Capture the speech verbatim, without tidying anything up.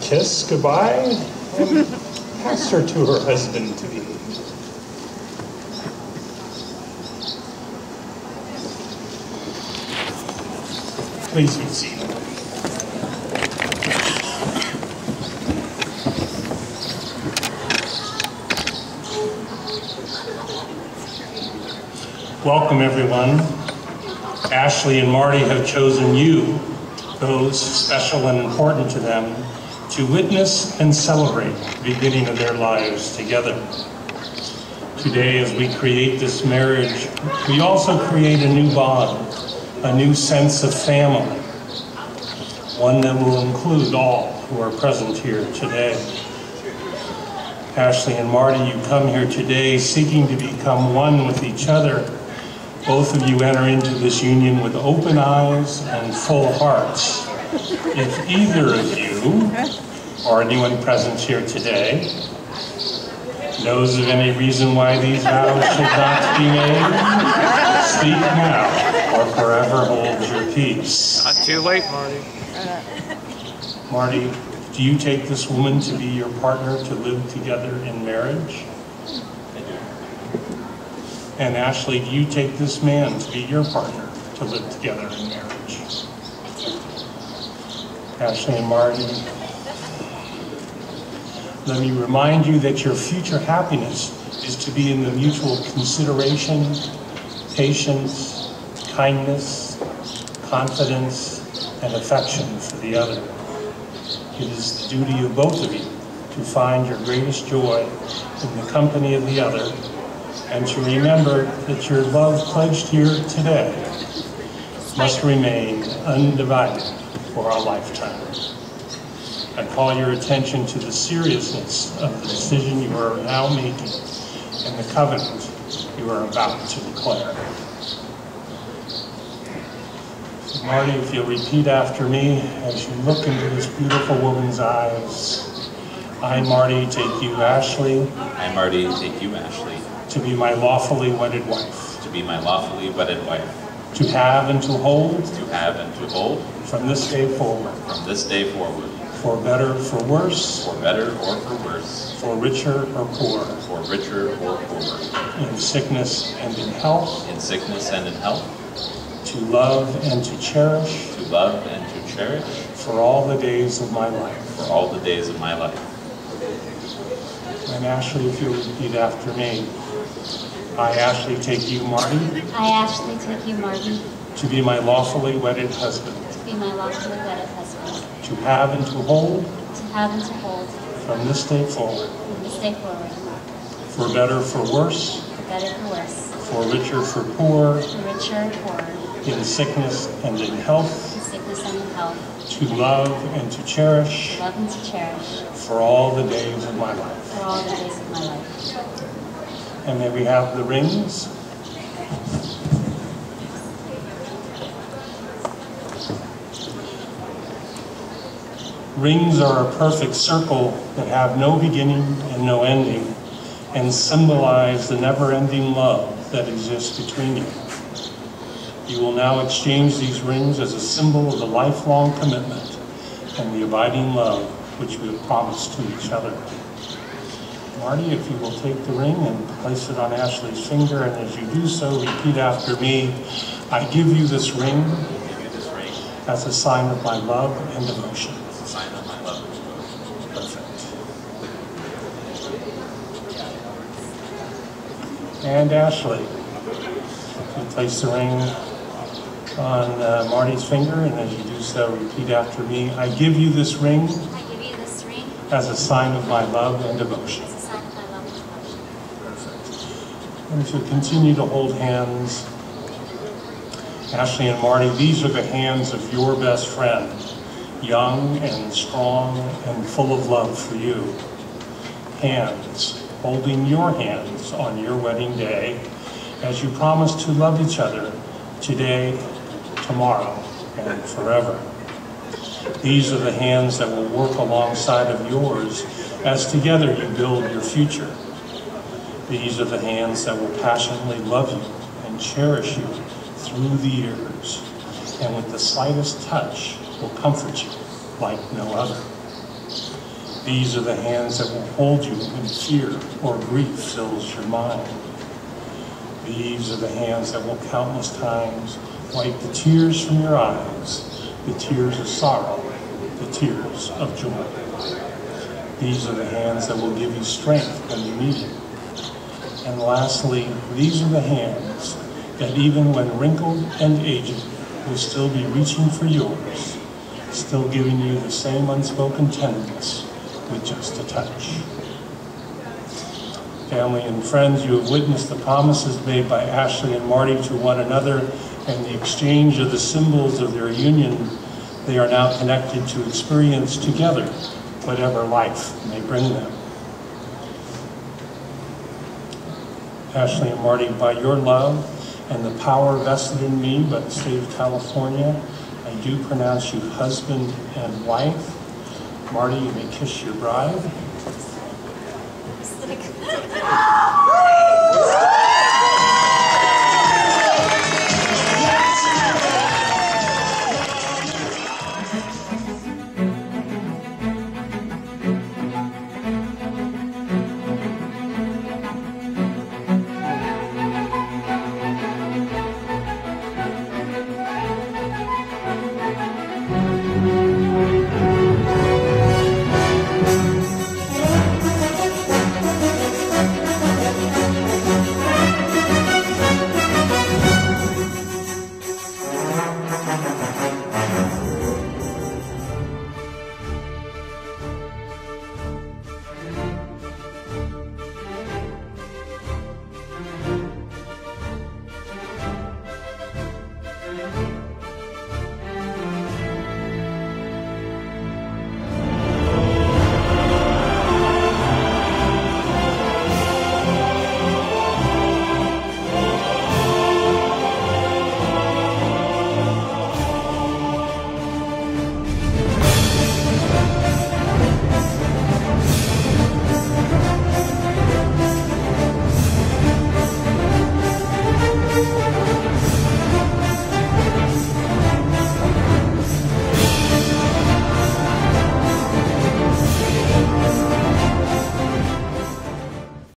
kiss goodbye and passed her to her husband-to-be. Please be seated. Welcome, everyone. Ashley and Marty have chosen you, those special and important to them, to witness and celebrate the beginning of their lives together. Today, as we create this marriage, we also create a new bond, a new sense of family, one that will include all who are present here today. Ashley and Marty, you come here today seeking to become one with each other. Both of you enter into this union with open eyes and full hearts. If either of you, or anyone present here today, knows of any reason why these vows should not be made, speak now, or forever hold your peace. Not too late, Marty. Marty, do you take this woman to be your partner to live together in marriage? And Ashley, do you take this man to be your partner to live together in marriage? Ashley and Marty, let me remind you that your future happiness is to be in the mutual consideration, patience, kindness, confidence, and affection for the other. It is the duty of both of you to find your greatest joy in the company of the other, and to remember that your love pledged here today must remain undivided for a lifetime. I call your attention to the seriousness of the decision you are now making and the covenant you are about to declare. So Marty, if you'll repeat after me as you look into this beautiful woman's eyes. I, Marty, take you, Ashley. I, Marty, take you, Ashley. To be my lawfully wedded wife. To be my lawfully wedded wife. To have and to hold. To have and to hold. From this day forward. From this day forward. For better, for worse. For better or for worse. For richer or poor. For richer or poorer. In sickness and in health. In sickness and in health. To love and to cherish. To love and to cherish. For all the days of my life. For all the days of my life. And Ashley, if you'll repeat after me. I, Ashley, take you, Marty. I, Ashley, take you, Marty. To be my lawfully wedded husband. To be my lawfully wedded husband. To have and to hold. To have and to hold. From this day forward. From this day forward. For better, for worse. For better, for worse. For richer, for poor. For richer, or poorer. In sickness and in health. In sickness and in health. To love and to cherish. To love and to cherish. For all the days of my life. For all the days of my life. And may we have the rings. Rings are a perfect circle that have no beginning and no ending, and symbolize the never-ending love that exists between you. You will now exchange these rings as a symbol of the lifelong commitment and the abiding love which we have promised to each other. Marty, if you will take the ring and place it on Ashley's finger, and as you do so, repeat after me. I give you this ring, I give you this ring as a sign of my love and devotion. as a sign of my love and devotion. Perfect. And Ashley, you place the ring on uh, Marty's finger, and as you do so, repeat after me. I give you this ring I give you this ring as a sign of my love and devotion. as a sign of my love and devotion. Perfect. And if you continue to hold hands, Ashley and Marty, these are the hands of your best friend, young and strong and full of love for you. Hands holding your hands on your wedding day as you promise to love each other today, tomorrow, and forever. These are the hands that will work alongside of yours as together you build your future. These are the hands that will passionately love you and cherish you through the years, and with the slightest touch will comfort you like no other. These are the hands that will hold you when fear or grief fills your mind. These are the hands that will countless times wipe the tears from your eyes, the tears of sorrow, the tears of joy. These are the hands that will give you strength when you need it. And lastly, these are the hands that even when wrinkled and aged will still be reaching for yours, still giving you the same unspoken tenderness with just a touch. Family and friends, you have witnessed the promises made by Ashley and Marty to one another and the exchange of the symbols of their union. They are now connected to experience together whatever life may bring them. Ashley and Marty, by your love and the power vested in me by the state of California, I do pronounce you husband and wife. Marty, you may kiss your bride. Thank you.